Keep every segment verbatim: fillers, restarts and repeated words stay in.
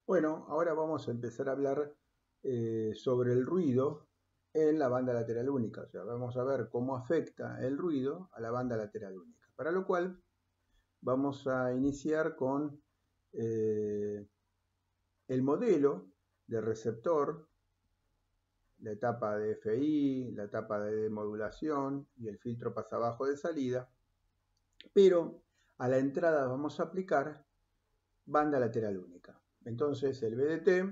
Bueno, ahora vamos a empezar a hablar eh, sobre el ruido en la banda lateral única. O sea, vamos a ver cómo afecta el ruido a la banda lateral única. Para lo cual vamos a iniciar con eh, el modelo de receptor, la etapa de F I, la etapa de demodulación y el filtro pasabajo de salida. Pero a la entrada vamos a aplicar banda lateral única. Entonces el B D T,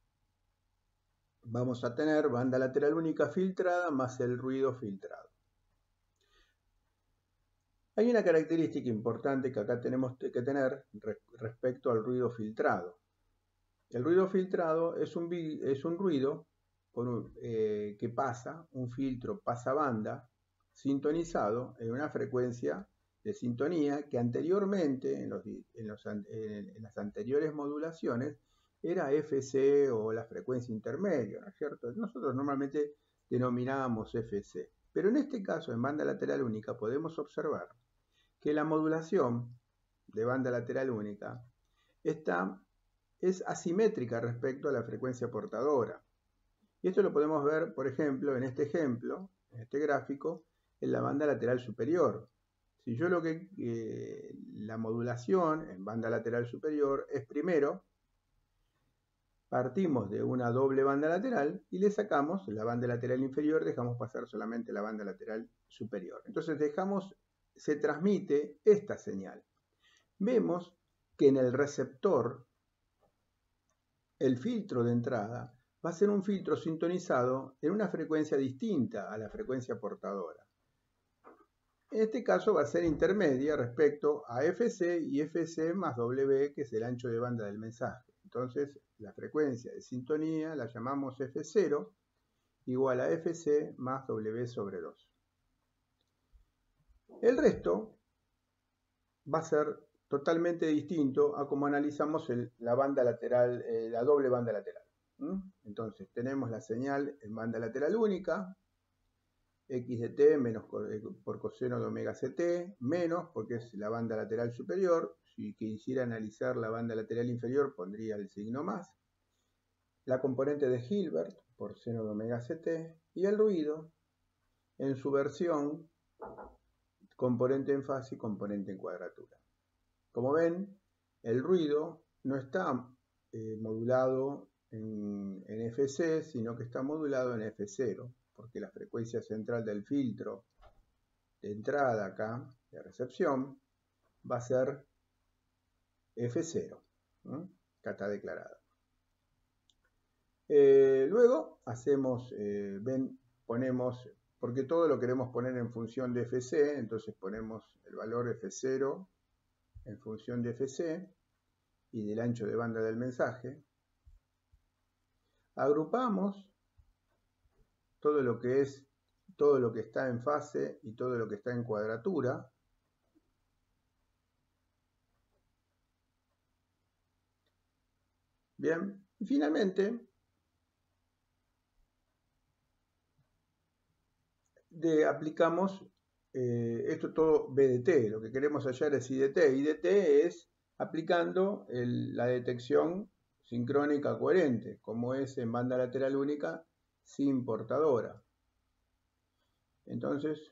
vamos a tener banda lateral única filtrada más el ruido filtrado. Hay una característica importante que acá tenemos que tener respecto al ruido filtrado. El ruido filtrado es un, es un ruido con un, eh, que pasa, un filtro pasabanda sintonizado en una frecuencia de sintonía que anteriormente, en, los, en, los, en las anteriores modulaciones, era F C o la frecuencia intermedia, ¿no es cierto? Nosotros normalmente denominábamos F C, pero en este caso, en banda lateral única, podemos observar que la modulación de banda lateral única está, es asimétrica respecto a la frecuencia portadora. Y esto lo podemos ver, por ejemplo, en este ejemplo, en este gráfico, en la banda lateral superior. Si yo lo que eh, la modulación en banda lateral superior es primero, partimos de una doble banda lateral y le sacamos la banda lateral inferior, dejamos pasar solamente la banda lateral superior. Entonces dejamos, se transmite esta señal. Vemos que en el receptor, el filtro de entrada va a ser un filtro sintonizado en una frecuencia distinta a la frecuencia portadora. En este caso va a ser intermedia respecto a F C y F C más W, que es el ancho de banda del mensaje. Entonces, la frecuencia de sintonía la llamamos F cero igual a F C más W sobre dos. El resto va a ser totalmente distinto a como analizamos el, la banda lateral, eh, la doble banda lateral. ¿Mm? Entonces, tenemos la señal en banda lateral única, X de t menos por coseno de omega ct, menos porque es la banda lateral superior. Si quisiera analizar la banda lateral inferior, pondría el signo más. La componente de Hilbert por seno de omega ct y el ruido en su versión componente en fase y componente en cuadratura. Como ven, el ruido no está eh, modulado en, en F C, sino que está modulado en F cero, porque la frecuencia central del filtro de entrada acá, de recepción, va a ser F cero, ¿no? Acá está declarada. Eh, luego hacemos, eh, ven, ponemos, porque todo lo queremos poner en función de F C, entonces ponemos el valor F cero en función de F C y del ancho de banda del mensaje. Agrupamos todo lo que es, todo lo que está en fase y todo lo que está en cuadratura. Bien, y finalmente de, aplicamos eh, esto todo B D T, lo que queremos hallar es I D T. I D T es aplicando el, la detección sincrónica coherente, como es en banda lateral única sin portadora. Entonces,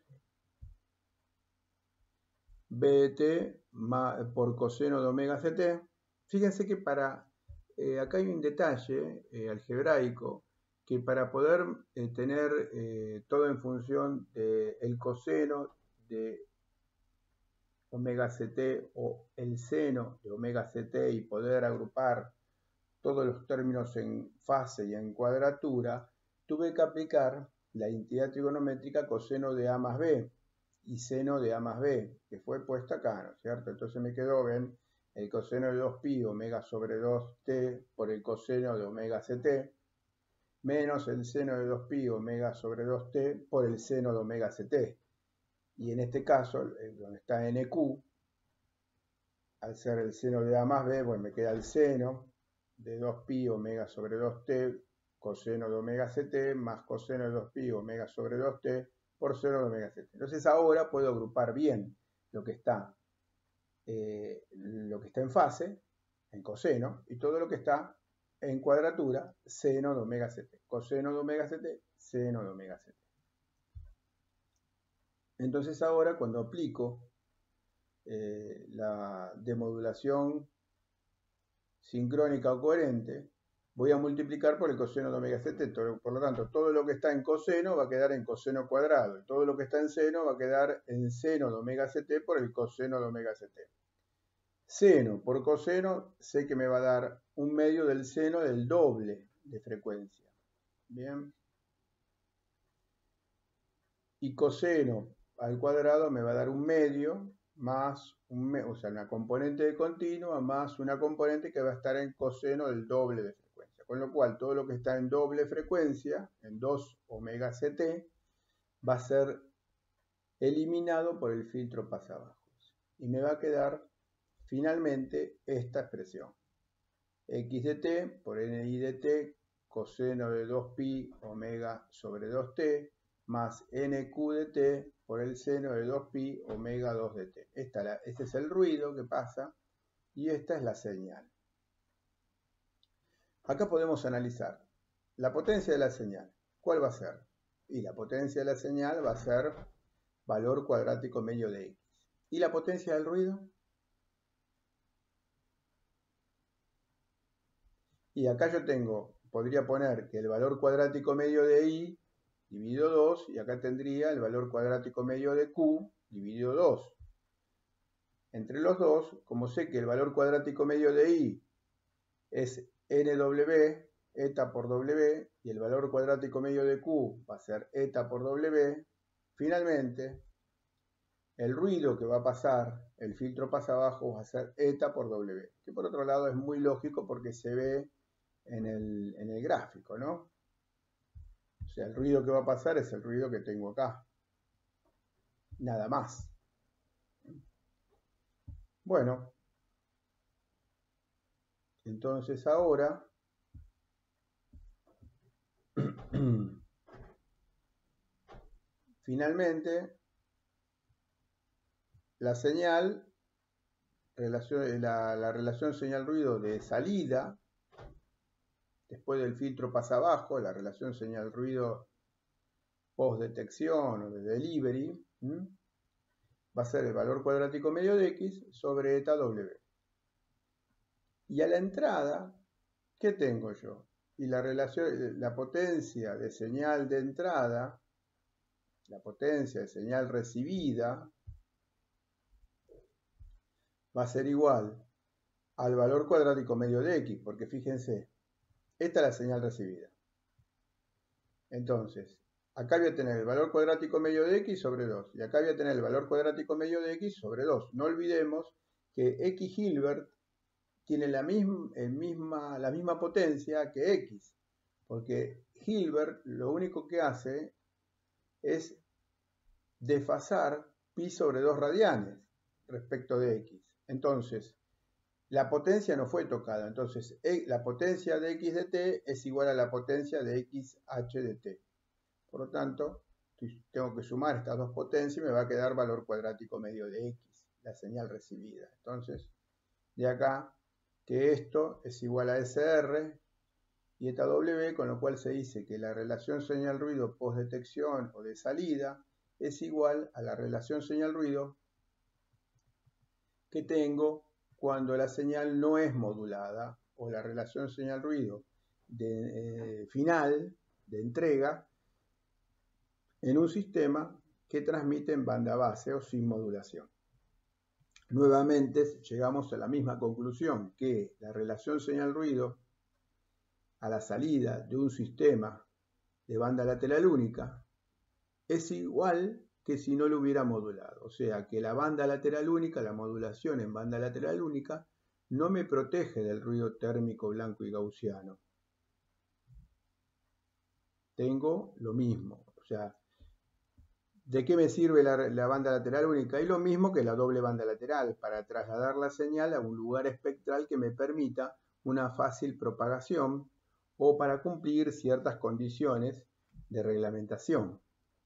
B D T por coseno de omega ct. Fíjense que para, eh, acá hay un detalle eh, algebraico, que para poder eh, tener eh, todo en función del coseno de omega ct o el seno de omega ct y poder agrupar todos los términos en fase y en cuadratura, tuve que aplicar la identidad trigonométrica coseno de A más B y seno de A más B, que fue puesta acá, ¿no es cierto? Entonces me quedó, ven, el coseno de dos pi omega sobre dos t por el coseno de omega ct, menos el seno de dos pi omega sobre dos t por el seno de omega ct. Y en este caso, donde está N Q, al ser el seno de A más B, bueno, me queda el seno de dos pi omega sobre dos t coseno de omega ct más coseno de dos pi omega sobre dos t por seno de omega ct. Entonces ahora puedo agrupar bien lo que está, eh, lo que está en fase, en coseno, y todo lo que está en cuadratura seno de omega ct. Coseno de omega ct, seno de omega ct. Entonces ahora cuando aplico eh, la demodulación sincrónica o coherente, voy a multiplicar por el coseno de omega ct. Por lo tanto, todo lo que está en coseno va a quedar en coseno cuadrado. Y todo lo que está en seno va a quedar en seno de omega ct por el coseno de omega ct. Seno por coseno, sé que me va a dar un medio del seno del doble de frecuencia. Bien. Y coseno al cuadrado me va a dar un medio más, un, o sea, una componente de continua más una componente que va a estar en coseno del doble de frecuencia. Con lo cual, todo lo que está en doble frecuencia, en dos omega ct, va a ser eliminado por el filtro pasabajos. Y me va a quedar finalmente esta expresión. X de t por ni de t coseno de dos pi omega sobre dos t más nq de t por el seno de dos pi omega dos de t. Esta la, este es el ruido que pasa y esta es la señal. Acá podemos analizar la potencia de la señal. ¿Cuál va a ser? Y la potencia de la señal va a ser valor cuadrático medio de x. ¿Y la potencia del ruido? Y acá yo tengo, podría poner que el valor cuadrático medio de i dividido dos, y acá tendría el valor cuadrático medio de q dividido dos. Entre los dos, como sé que el valor cuadrático medio de i es nw, eta por w, y el valor cuadrático medio de q va a ser eta por w, finalmente el ruido que va a pasar, el filtro pasa abajo, va a ser eta por w, que por otro lado es muy lógico porque se ve en el, en el gráfico, ¿no? O sea, el ruido que va a pasar es el ruido que tengo acá. Nada más. Bueno. Entonces ahora finalmente la señal, relación, la, la relación señal-ruido de salida, después del filtro pasa abajo, la relación señal-ruido post-detección o de delivery, ¿m? va a ser el valor cuadrático medio de x sobre eta w. Y a la entrada, ¿qué tengo yo? Y la relación, la potencia de señal de entrada, la potencia de señal recibida, va a ser igual al valor cuadrático medio de x, porque fíjense, esta es la señal recibida. Entonces, acá voy a tener el valor cuadrático medio de x sobre dos, y acá voy a tener el valor cuadrático medio de x sobre dos. No olvidemos que x Hilbert tiene la misma, el misma, la misma potencia que x, porque Hilbert lo único que hace es desfasar pi sobre dos radianes respecto de x. Entonces, la potencia no fue tocada. Entonces, la potencia de x de t es igual a la potencia de xh de t. Por lo tanto, tengo que sumar estas dos potencias y me va a quedar valor cuadrático medio de x, la señal recibida. Entonces, de acá que esto es igual a S R y eta W, con lo cual se dice que la relación señal-ruido post-detección o de salida es igual a la relación señal-ruido que tengo cuando la señal no es modulada, o la relación señal-ruido de, eh, final, de entrega, en un sistema que transmite en banda base o sin modulación. Nuevamente llegamos a la misma conclusión, que la relación señal-ruido a la salida de un sistema de banda lateral única es igual que si no lo hubiera modulado. O sea que la banda lateral única, la modulación en banda lateral única, no me protege del ruido térmico blanco y gaussiano. Tengo lo mismo. O sea, ¿de qué me sirve la, la banda lateral única? Y lo mismo que la doble banda lateral, para trasladar la señal a un lugar espectral que me permita una fácil propagación o para cumplir ciertas condiciones de reglamentación.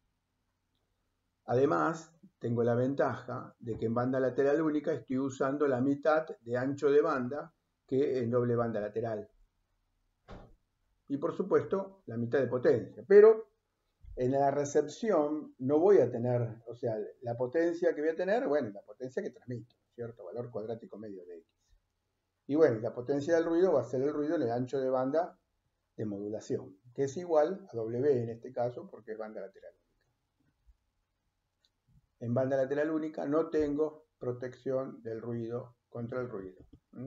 Además, tengo la ventaja de que en banda lateral única estoy usando la mitad de ancho de banda que en doble banda lateral. y por supuesto la mitad de potencia. Pero en la recepción no voy a tener, o sea, la potencia que voy a tener, bueno, la potencia que transmito, ¿cierto? Valor cuadrático medio de X. Y bueno, la potencia del ruido va a ser el ruido en el ancho de banda de modulación, que es igual a W en este caso, porque es banda lateral única. En banda lateral única no tengo protección del ruido contra el ruido. ¿Mm?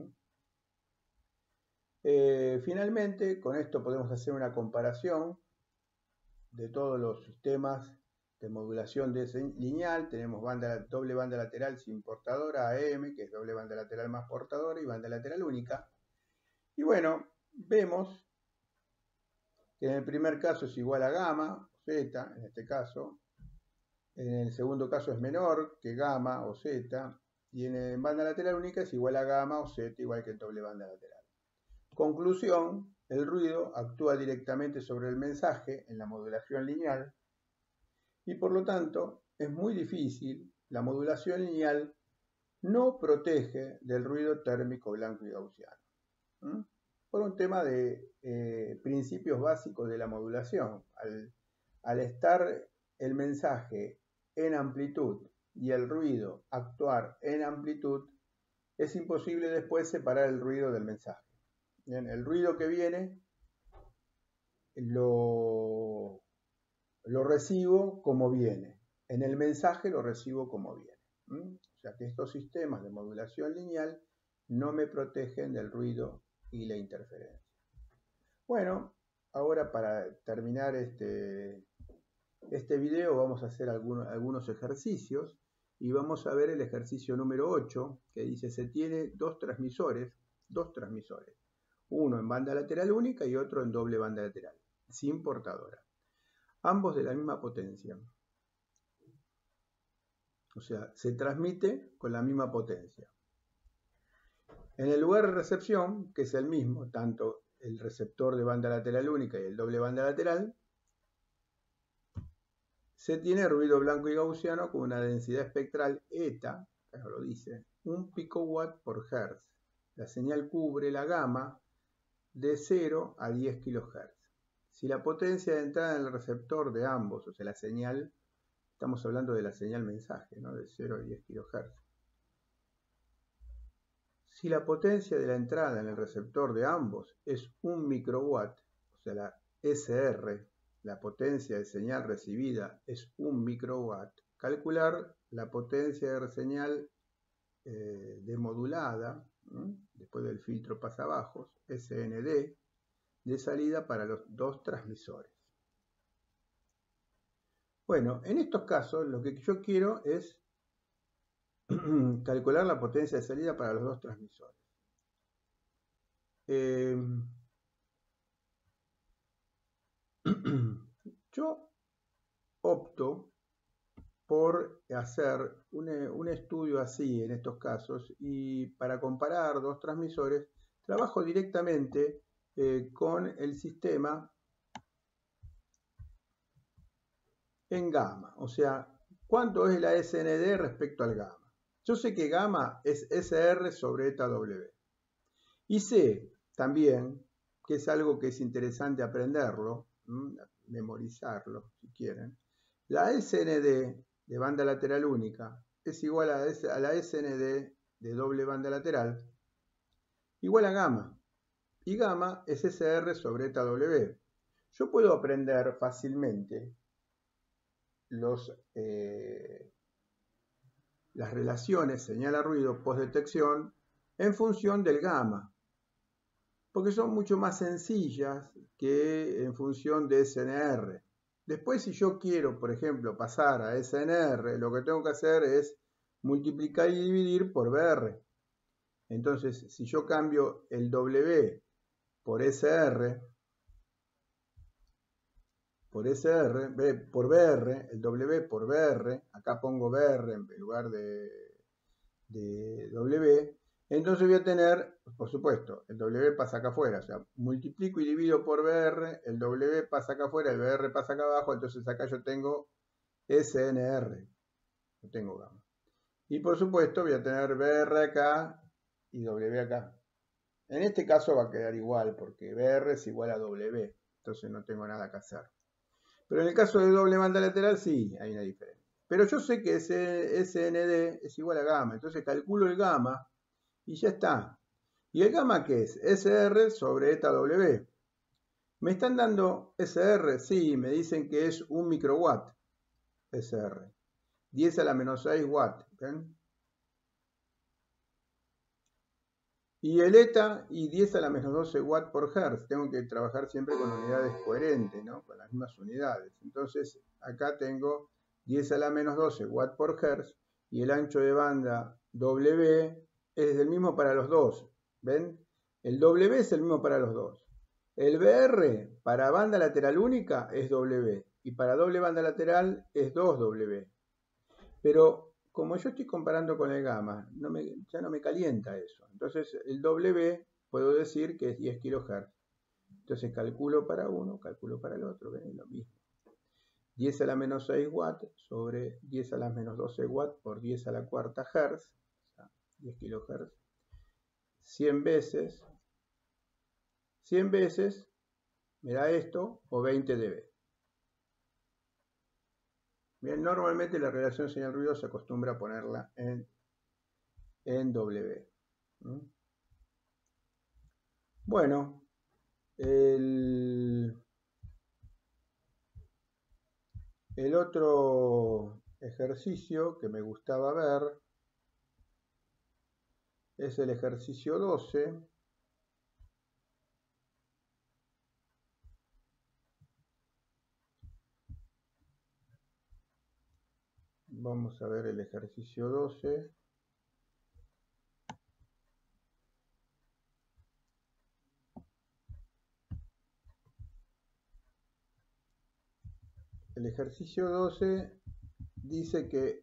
Eh, finalmente, con esto podemos hacer una comparación de todos los sistemas de modulación de lineal. Tenemos banda, doble banda lateral sin portadora, A M, que es doble banda lateral más portadora, y banda lateral única. Y bueno, vemos que en el primer caso es igual a gamma, o zeta, en este caso. En el segundo caso es menor que gamma o zeta. Y en banda lateral única es igual a gamma o zeta, igual que en doble banda lateral. Conclusión, el ruido actúa directamente sobre el mensaje en la modulación lineal y por lo tanto es muy difícil, la modulación lineal no protege del ruido térmico blanco y gaussiano. ¿Mm? Por un tema de eh, principios básicos de la modulación. Al, al estar el mensaje en amplitud y el ruido actuar en amplitud, es imposible después separar el ruido del mensaje. Bien, el ruido que viene lo, lo recibo como viene. En el mensaje lo recibo como viene. ¿Mm? O sea que estos sistemas de modulación lineal no me protegen del ruido y la interferencia. Bueno, ahora para terminar este, este video vamos a hacer algunos, algunos ejercicios y vamos a ver el ejercicio número ocho que dice se tiene dos transmisores, dos transmisores. Uno en banda lateral única y otro en doble banda lateral, sin portadora. Ambos de la misma potencia. O sea, se transmite con la misma potencia. En el lugar de recepción, que es el mismo, tanto el receptor de banda lateral única y el doble banda lateral, se tiene ruido blanco y gaussiano con una densidad espectral eta, acá lo dice, un picowatt por hertz. La señal cubre la gama de cero a diez kilohertz. Si la potencia de entrada en el receptor de ambos, o sea, la señal, estamos hablando de la señal mensaje, ¿no? De cero a diez kilohertz. Si la potencia de la entrada en el receptor de ambos es un microwatt, o sea, la S R, la potencia de señal recibida es un microwatt, calcular la potencia de señal eh, demodulada, ¿eh? después del filtro pasabajos, S N D, de salida para los dos transmisores. Bueno, en estos casos lo que yo quiero es calcular la potencia de salida para los dos transmisores. Eh, yo opto por hacer un, un estudio así en estos casos y para comparar dos transmisores trabajo directamente eh, con el sistema en gamma, o sea, ¿cuánto es la S N D respecto al gamma? Yo sé que gamma es S R sobre eta W. Y sé también, que es algo que es interesante aprenderlo, ¿m? memorizarlo si quieren, la S N D de banda lateral única es igual a, a la S N D de doble banda lateral, igual a gamma. Y gamma es S R sobre eta W. Yo puedo aprender fácilmente los, eh, las relaciones señal a ruido postdetección en función del gamma, porque son mucho más sencillas que en función de S N R. Después, si yo quiero, por ejemplo, pasar a S N R, lo que tengo que hacer es multiplicar y dividir por B R. Entonces, si yo cambio el W por S R, por S R, B, por B R, el W por B R, acá pongo B R en lugar de, de W, entonces voy a tener, por supuesto, el W pasa acá afuera, o sea, multiplico y divido por B R, el W pasa acá afuera, el B R pasa acá abajo, entonces acá yo tengo S N R, no tengo gamma. Y por supuesto voy a tener B R acá y W acá. En este caso va a quedar igual, porque B R es igual a W, entonces no tengo nada que hacer. Pero en el caso de doble banda lateral sí hay una diferencia. Pero yo sé que ese S N D es igual a gamma, entonces calculo el gamma y ya está. ¿Y el gamma qué es? S R sobre eta W. ¿Me están dando S R? Sí, me dicen que es un microwatt S R. diez a la menos seis watt. ¿Ven? Y el eta y diez a la menos doce watt por hertz. Tengo que trabajar siempre con unidades coherentes, ¿no? Con las mismas unidades. Entonces, acá tengo diez a la menos doce watt por hertz y el ancho de banda W es el mismo para los dos. ¿Ven? El W es el mismo para los dos. El B R para banda lateral única es W y para doble banda lateral es dos W. Pero como yo estoy comparando con el gamma, no me, ya no me calienta eso. Entonces el W puedo decir que es diez kilohertz. Entonces calculo para uno, calculo para el otro, ven, es lo mismo. diez a la menos seis watt sobre diez a la menos doce watt por diez a la cuarta hertz, o sea, diez kilohertz, cien veces, cien veces me da esto, o veinte dB. Bien, normalmente la relación señal-ruido se acostumbra a ponerla en, en W. ¿Mm? Bueno, el, el otro ejercicio que me gustaba ver es el ejercicio doce. Vamos a ver el ejercicio doce. El ejercicio doce dice que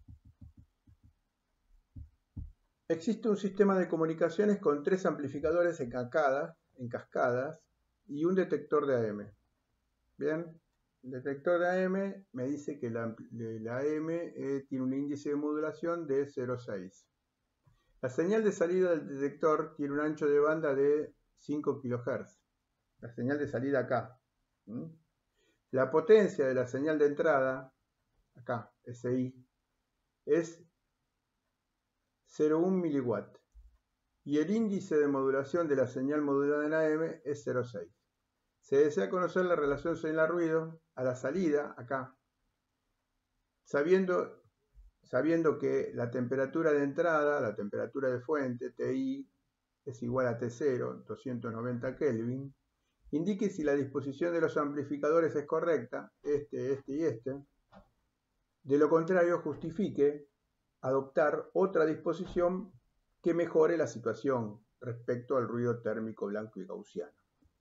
existe un sistema de comunicaciones con tres amplificadores en cascadas, en cascadas y un detector de A M. Bien, el detector de A M me dice que la, la A M eh, tiene un índice de modulación de cero coma seis. La señal de salida del detector tiene un ancho de banda de cinco kilohertz. La señal de salida acá. ¿Mm? La potencia de la señal de entrada, acá, S I, es cero coma uno miliwatt. Y el índice de modulación de la señal modulada en A M es cero coma seis. Se desea conocer la relación señal-ruido a la salida, acá, sabiendo, sabiendo que la temperatura de entrada, la temperatura de fuente, T I, es igual a T cero, doscientos noventa Kelvin, indique si la disposición de los amplificadores es correcta, este, este y este. De lo contrario, justifique adoptar otra disposición que mejore la situación respecto al ruido térmico blanco y gaussiano.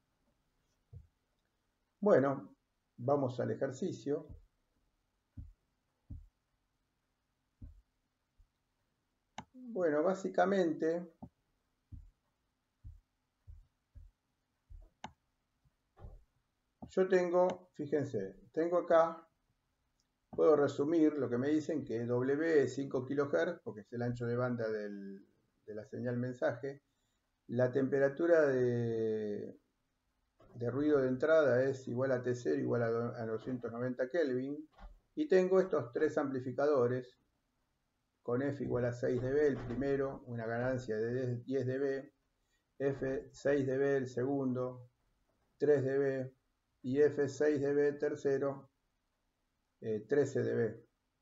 Bueno, vamos al ejercicio. Bueno, básicamente yo tengo, fíjense, tengo acá, puedo resumir lo que me dicen, que W es cinco kilohertz, porque es el ancho de banda del, de la señal mensaje. La temperatura de, de ruido de entrada es igual a T cero, igual a, do, a doscientos noventa Kelvin. Y tengo estos tres amplificadores, con F igual a seis dB el primero, una ganancia de diez dB, F seis dB el segundo, tres dB, y F seis dB tercero, eh, trece dB.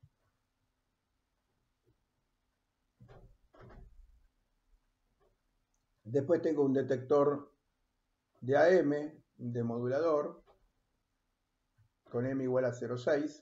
Después tengo un detector de A M, de modulador, con M igual a cero coma seis.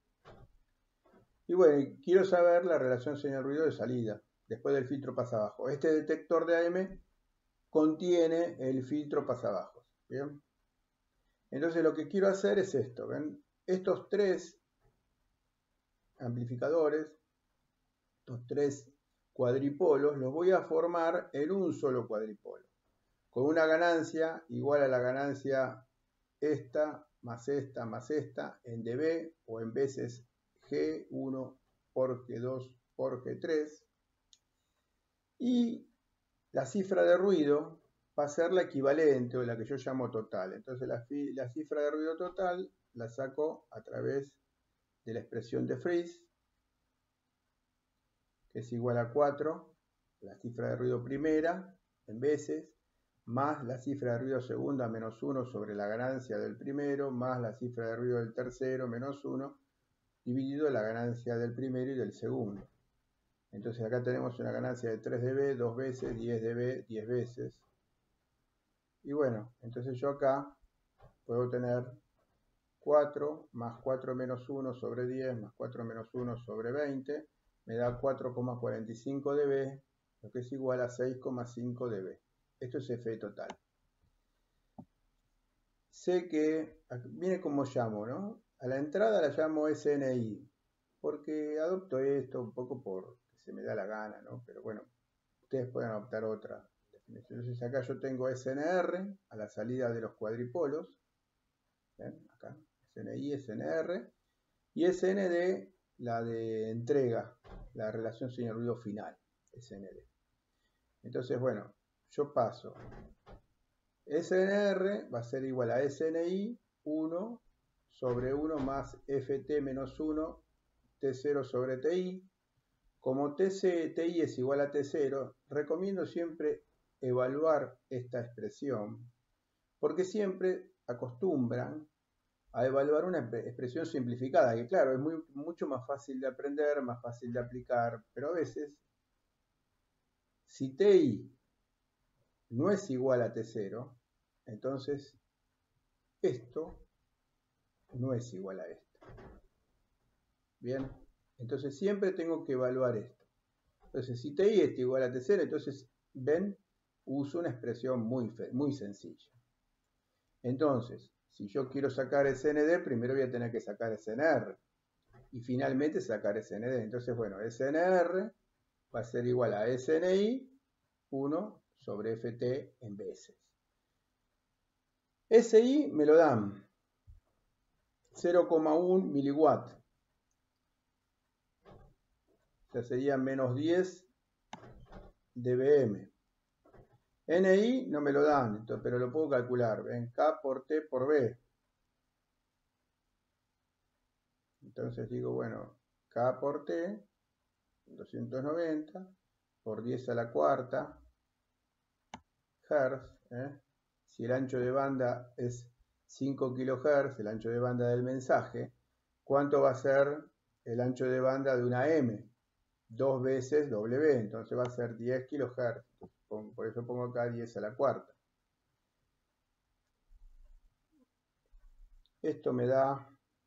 Y bueno, quiero saber la relación señal-ruido de salida, después del filtro pasabajo. Este detector de A M contiene el filtro pasabajos. ¿Bien? Entonces lo que quiero hacer es esto. ¿Ven? Estos tres amplificadores, estos tres cuadripolos, los voy a formar en un solo cuadripolo, con una ganancia igual a la ganancia esta más esta más esta en dB, o en veces G uno por G dos por G tres, y la cifra de ruido va a ser la equivalente o la que yo llamo total. Entonces la, la cifra de ruido total la saco a través de la expresión de Friis, que es igual a cuatro, la cifra de ruido primera en veces, más la cifra de ruido segunda menos uno sobre la ganancia del primero, más la cifra de ruido del tercero menos uno, dividido la ganancia del primero y del segundo. Entonces acá tenemos una ganancia de tres decibelios, dos veces, diez decibelios, diez veces. Y bueno, entonces yo acá puedo tener cuatro más cuatro menos uno sobre diez más cuatro menos uno sobre veinte, me da cuatro coma cuarenta y cinco decibelios, lo que es igual a seis coma cinco decibelios. Esto es F total. Sé que, viene como llamo, ¿no? A la entrada la llamo S N I, porque adopto esto un poco porque se me da la gana, ¿no? Pero bueno, ustedes pueden adoptar otra definición. Entonces acá yo tengo S N R a la salida de los cuadripolos. ¿Ven? Acá, S N I, S N R. Y S N D, la de entrega, la relación señal-ruido final, S N D. Entonces, bueno, yo paso. S N R va a ser igual a S N I uno sobre uno más F T menos uno T cero sobre T I. Como T I es igual a T cero, recomiendo siempre evaluar esta expresión, porque siempre acostumbran a evaluar una expresión simplificada, que claro, es muy, mucho más fácil de aprender, más fácil de aplicar, pero a veces, si T I no es igual a T cero, entonces esto no es igual a esto. Bien, entonces siempre tengo que evaluar esto. Entonces, si T I es igual a T cero, entonces, ven, uso una expresión muy, muy sencilla. Entonces, si yo quiero sacar S N D, primero voy a tener que sacar S N R. Y finalmente sacar S N D. Entonces, bueno, S N R va a ser igual a S N I uno sobre F T en veces. S I me lo dan cero coma uno miliwatt. O sea, sería menos diez decibelios. N I no me lo dan, entonces, pero lo puedo calcular. Ven, K por T por B. Entonces digo, bueno, K por T, doscientos noventa, por diez a la cuarta, Hz. ¿eh? Si el ancho de banda es cinco kilohertz, el ancho de banda del mensaje, ¿cuánto va a ser el ancho de banda de una M? Dos veces W, entonces va a ser diez kilohertz. Por eso pongo acá diez a la cuarta. Esto me da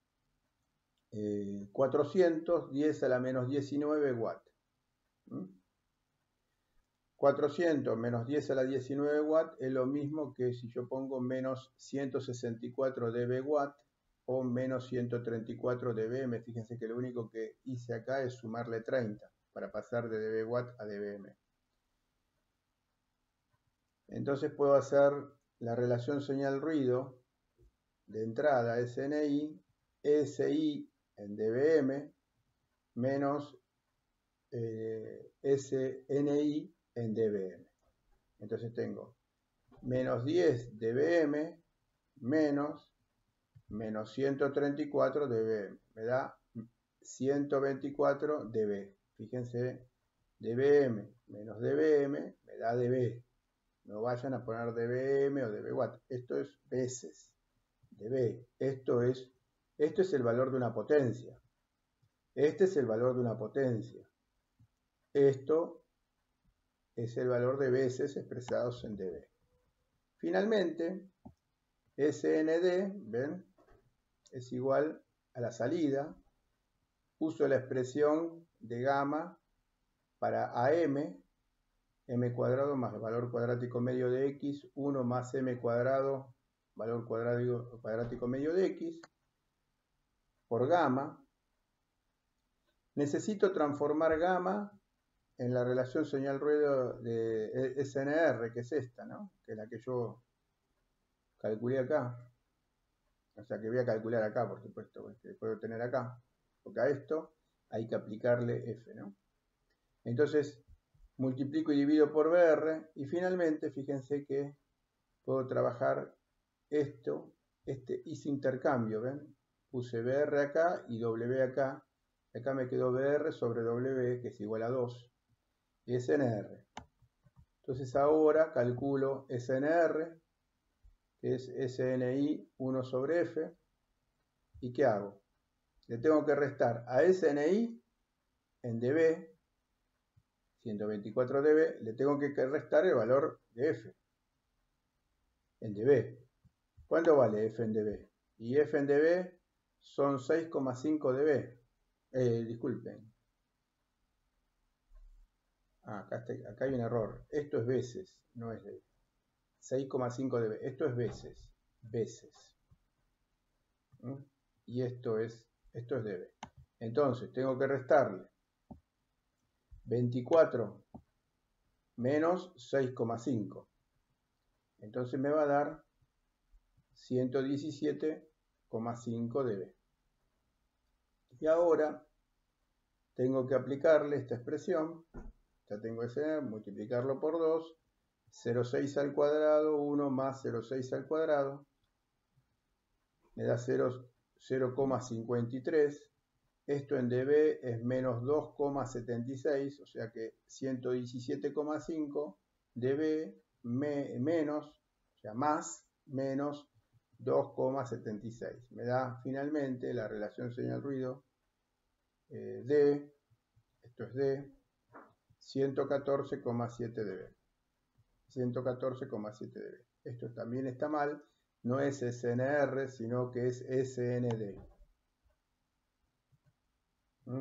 eh, cuatrocientos diez a la menos diecinueve watts. ¿Mm? cuatrocientos menos diez a la diecinueve watts es lo mismo que si yo pongo menos ciento sesenta y cuatro decibelios watt o menos ciento treinta y cuatro decibelios. Fíjense que lo único que hice acá es sumarle treinta para pasar de decibelios watt a decibelios. Entonces puedo hacer la relación señal-ruido de entrada S N I, S I en decibelios menos eh, S N I en decibelios. Entonces tengo menos diez decibelios menos menos ciento treinta y cuatro decibelios. Me da ciento veinticuatro decibelios. Fíjense, decibelios menos decibelios me da decibelios. No vayan a poner decibelios o decibelios watt. Esto es veces. Db. Esto es, esto es el valor de una potencia. Este es el valor de una potencia. Esto es el valor de veces expresados en dB. Finalmente, S N D, ¿ven? Es igual a la salida. Uso la expresión de gamma para A M, m cuadrado más el valor cuadrático medio de x, uno más m cuadrado, valor cuadrático, cuadrático medio de x, por gamma. Necesito transformar gamma en la relación señal-ruido de S N R, que es esta, ¿no? Que es la que yo calculé acá. O sea, que voy a calcular acá, por supuesto, que puedo tener acá. Porque a esto hay que aplicarle F, ¿no? Entonces, multiplico y divido por B R, y finalmente fíjense que puedo trabajar esto, este hice intercambio, ¿ven? Puse B R acá y W acá, acá me quedó B R sobre W, que es igual a dos, y S N R. Entonces ahora calculo S N R, que es S N I uno sobre F, ¿y qué hago? Le tengo que restar a S N I en dB, ciento veinticuatro dB, le tengo que restar el valor de F en dB. ¿Cuánto vale F en dB? Y F en dB son seis coma cinco dB. Eh, disculpen. Ah, acá, está, acá hay un error. Esto es veces, no es dB. seis coma cinco dB. Esto es veces. Veces. ¿Mm? Y esto es, esto es dB. Entonces tengo que restarle veinticuatro menos seis coma cinco. Entonces me va a dar ciento diecisiete coma cinco dB. Y ahora tengo que aplicarle esta expresión. Ya tengo ese, multiplicarlo por dos. cero coma seis al cuadrado, uno más cero coma seis al cuadrado. Me da cero coma cincuenta y tres. Esto en dB es menos dos coma setenta y seis, o sea que ciento diecisiete coma cinco dB me, menos, o sea, más, menos dos coma setenta y seis. Me da finalmente la relación señal-ruido eh, D, esto es D, ciento catorce coma siete dB. ciento catorce coma siete dB. Esto también está mal, no es S N R, sino que es S N D. ¿Mm?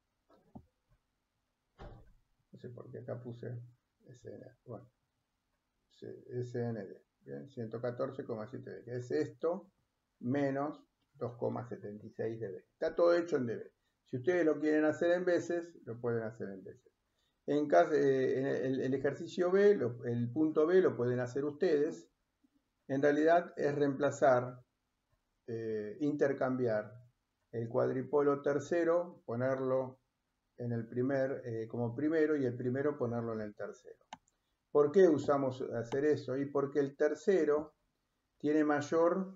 No sé por qué acá puse S N D. Bueno, S N D. Bien, ciento catorce coma siete dB. Que es esto menos dos coma setenta y seis dB. Está todo hecho en dB. Si ustedes lo quieren hacer en veces, lo pueden hacer en veces. En caso, eh, en el, el ejercicio B, lo, el punto B lo pueden hacer ustedes. En realidad es reemplazar, eh, intercambiar el cuadripolo tercero, ponerlo en el primer, eh, como primero, y el primero ponerlo en el tercero. ¿Por qué usamos hacer eso? Y porque el tercero tiene mayor,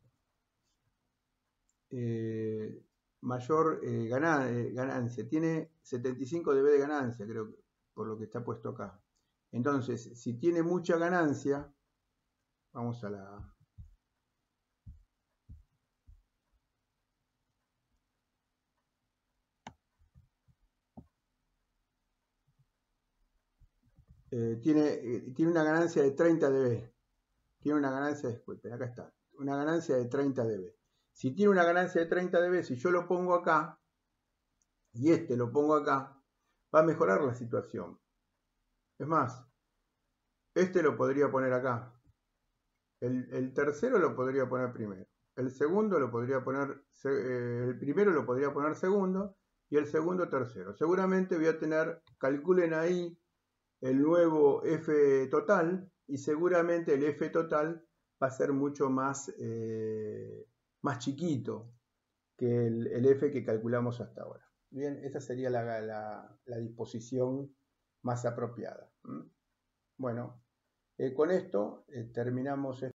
eh, mayor eh, gana, eh, ganancia, tiene setenta y cinco dB de ganancia, creo, por lo que está puesto acá. Entonces, si tiene mucha ganancia, vamos a la... Eh, tiene, eh, tiene una ganancia de treinta dB. Tiene una ganancia, disculpen, acá está, una ganancia de treinta dB. Si tiene una ganancia de treinta dB, si yo lo pongo acá, y este lo pongo acá, va a mejorar la situación. Es más, este lo podría poner acá. El, el tercero lo podría poner primero. El segundo lo podría poner, eh, el primero lo podría poner segundo, y el segundo tercero. Seguramente voy a tener, calculen ahí, el nuevo F total, y seguramente el F total va a ser mucho más, eh, más chiquito que el, el F que calculamos hasta ahora. Bien, esa sería la, la, la disposición más apropiada. ¿Mm? Bueno, eh, con esto eh, terminamos.